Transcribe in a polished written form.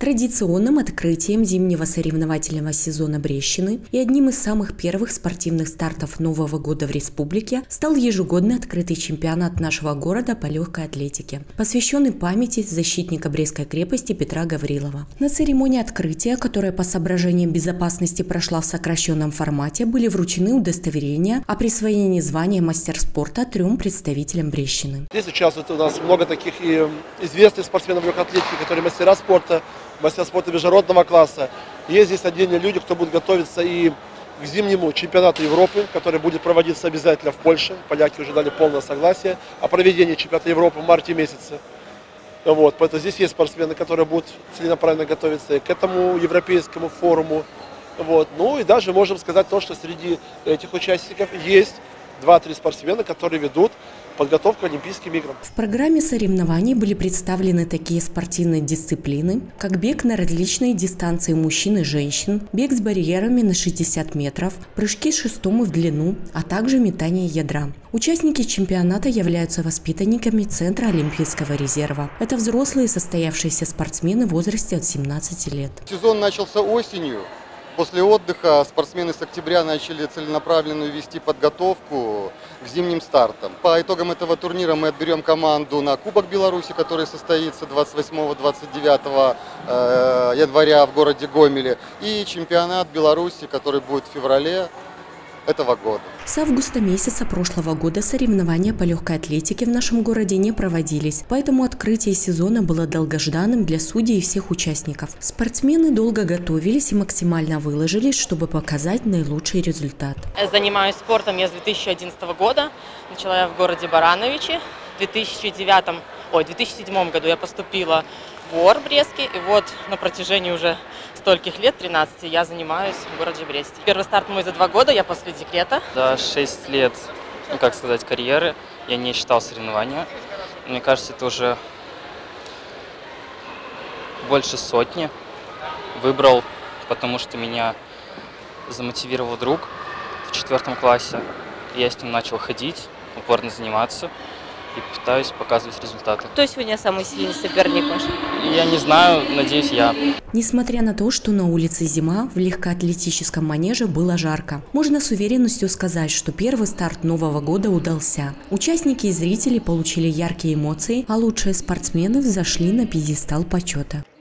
Традиционным открытием зимнего соревновательного сезона Брещины и одним из самых первых спортивных стартов Нового года в республике стал ежегодный открытый чемпионат нашего города по легкой атлетике, посвященный памяти защитника Брестской крепости Петра Гаврилова. На церемонии открытия, которая по соображениям безопасности прошла в сокращенном формате, были вручены удостоверения о присвоении звания мастер спорта 3 представителям Брещины. Здесь участвует у нас много таких и известных спортсменов легкой атлетики, которые мастера спорта международного класса. Есть здесь отдельные люди, кто будет готовиться и к зимнему чемпионату Европы, который будет проводиться обязательно в Польше. Поляки уже дали полное согласие о проведении чемпионата Европы в марте месяце. Вот, поэтому здесь есть спортсмены, которые будут целенаправленно готовиться и к этому европейскому форуму. Вот. Ну и даже можем сказать то, что среди этих участников есть 2-3 спортсмена, которые ведут подготовку к Олимпийским играм. В программе соревнований были представлены такие спортивные дисциплины, как бег на различные дистанции мужчин и женщин, бег с барьерами на 60 метров, прыжки с шестом и в длину, а также метание ядра. Участники чемпионата являются воспитанниками Центра Олимпийского резерва. Это взрослые состоявшиеся спортсмены в возрасте от 17 лет. Сезон начался осенью. После отдыха спортсмены с октября начали целенаправленно вести подготовку к зимним стартам. По итогам этого турнира мы отберем команду на Кубок Беларуси, который состоится 28-29 января в городе Гомеле, и чемпионат Беларуси, который будет в феврале этого года. С августа месяца прошлого года соревнования по легкой атлетике в нашем городе не проводились, поэтому открытие сезона было долгожданным для судей и всех участников. Спортсмены долго готовились и максимально выложились, чтобы показать наилучший результат. Занимаюсь спортом я с 2011 года. Начала я в городе Барановичи. В 2007 году я поступила в ОР Брестский, и вот на протяжении уже стольких лет, 13, я занимаюсь в городе Бресте. Первый старт мой за 2 года, я после декрета. За 6 лет, карьеры я не считал соревнования. Мне кажется, это уже больше сотни. Выбрал, потому что меня замотивировал друг в 4 классе. Я с ним начал ходить, упорно заниматься и пытаюсь показывать результаты. Кто сегодня самый сильный соперник ваш? Я не знаю, надеюсь, я. Несмотря на то, что на улице зима, в легкоатлетическом манеже было жарко. Можно с уверенностью сказать, что первый старт Нового года удался. Участники и зрители получили яркие эмоции, а лучшие спортсмены взошли на пьедестал почета.